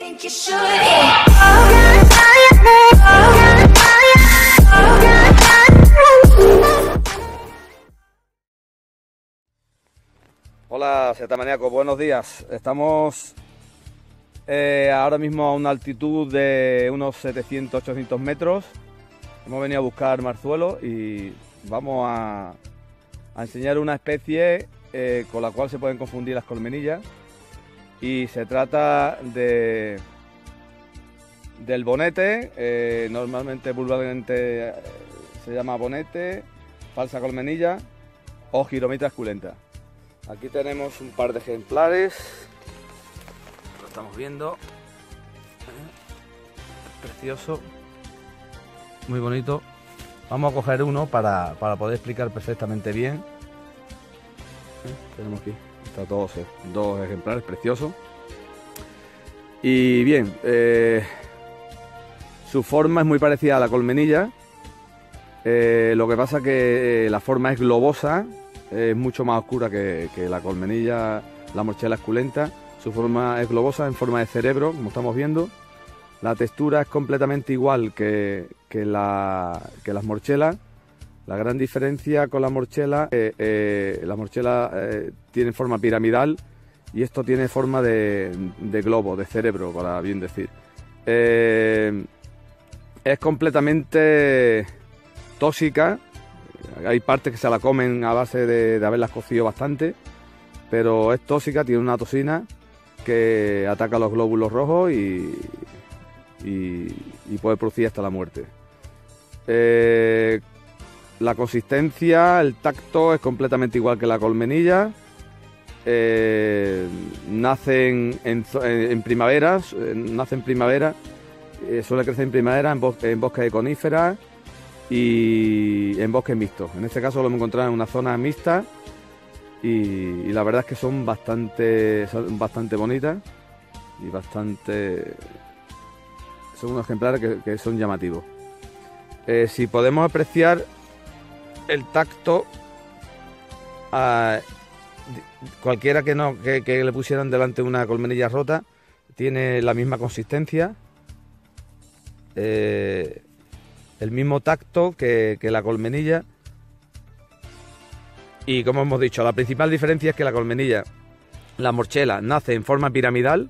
Hola Zetamaníacos, buenos días. Estamos ahora mismo a una altitud de unos 700-800 metros. Hemos venido a buscar marzuelo y vamos a enseñar una especie con la cual se pueden confundir las colmenillas. Y se trata del bonete, normalmente vulgarmente se llama bonete, falsa colmenilla o Gyromitra esculenta. Aquí tenemos un par de ejemplares, lo estamos viendo, precioso, muy bonito. Vamos a coger uno para poder explicar perfectamente bien. Tenemos aquí, está dos ejemplares preciosos. Y bien, su forma es muy parecida a la colmenilla, lo que pasa que la forma es globosa. Es mucho más oscura que la colmenilla, la morchela esculenta. Su forma es globosa, en forma de cerebro, como estamos viendo. La textura es completamente igual que las morchelas. La gran diferencia con la morchela tiene forma piramidal y esto tiene forma de globo, de cerebro, para bien decir. Es completamente tóxica. Hay partes que se la comen a base de haberlas cocido bastante, pero es tóxica, tiene una toxina que ataca los glóbulos rojos y puede producir hasta la muerte. La consistencia, el tacto es completamente igual que la colmenilla. Nacen en primavera, suele crecer en primavera en bosques de coníferas y en bosques mixtos. En este caso lo hemos encontrado en una zona mixta y la verdad es que son bastante bonitas y son unos ejemplares que son llamativos. Si podemos apreciar el tacto, cualquiera que le pusieran delante una colmenilla rota tiene la misma consistencia, el mismo tacto que la colmenilla. Y como hemos dicho, la principal diferencia es que la morchela nace en forma piramidal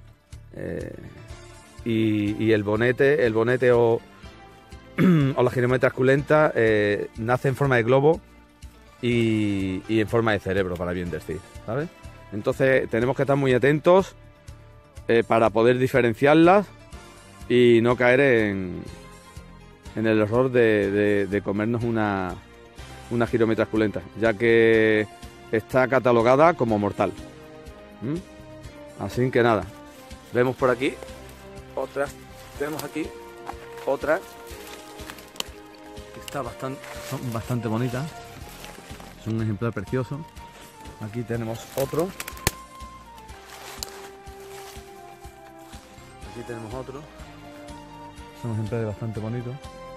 y el bonete o la Gyromitra esculenta nace en forma de globo y en forma de cerebro, para bien decir, ¿sabes? Entonces tenemos que estar muy atentos para poder diferenciarlas y no caer en el error de comernos una Gyromitra esculenta, ya que está catalogada como mortal. Así que nada, vemos por aquí otras, tenemos aquí otras que son bastante bonitas, son un ejemplar precioso. Aquí tenemos otro, son ejemplares bastante bonitos.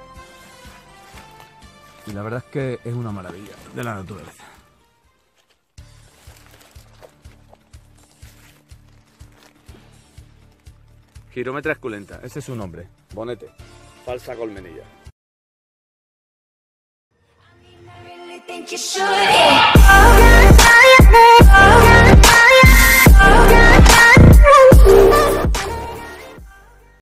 Y la verdad es que es una maravilla de la naturaleza. Gyromitra esculenta, ese es su nombre. Bonete, falsa colmenilla.